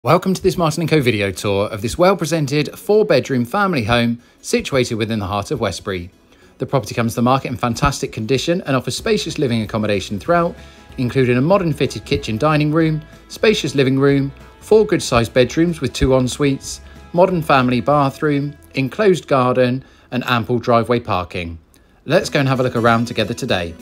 Welcome to this Martin & Co video tour of this well-presented 4-bedroom family home situated within the heart of Westbury. The property comes to the market in fantastic condition and offers spacious living accommodation throughout, including a modern fitted kitchen dining room, spacious living room, 4 good-sized bedrooms with 2 en-suites, modern family bathroom, enclosed garden and ample driveway parking. Let's go and have a look around together today.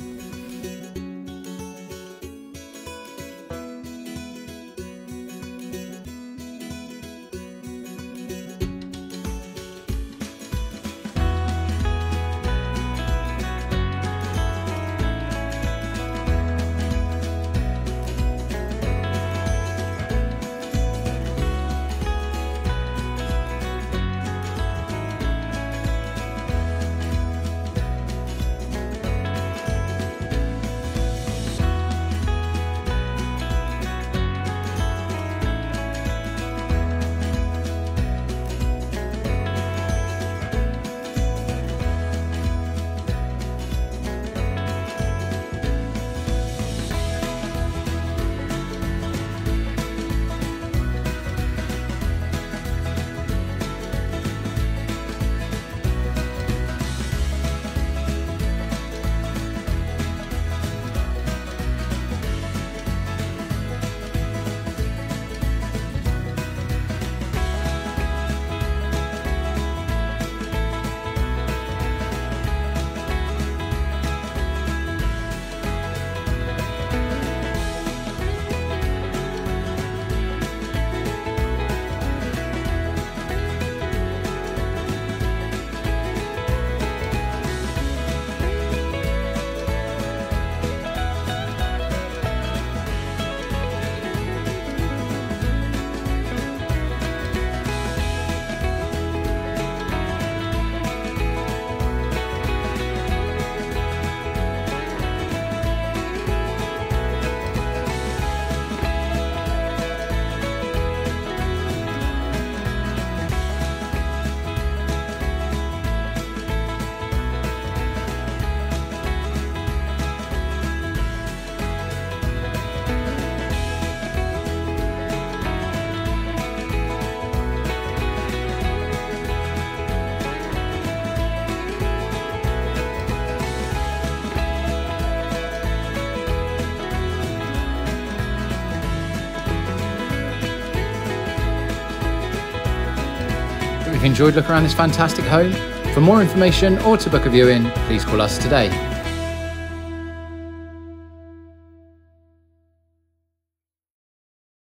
If you've enjoyed looking around this fantastic home, for more information or to book a viewing, please call us today.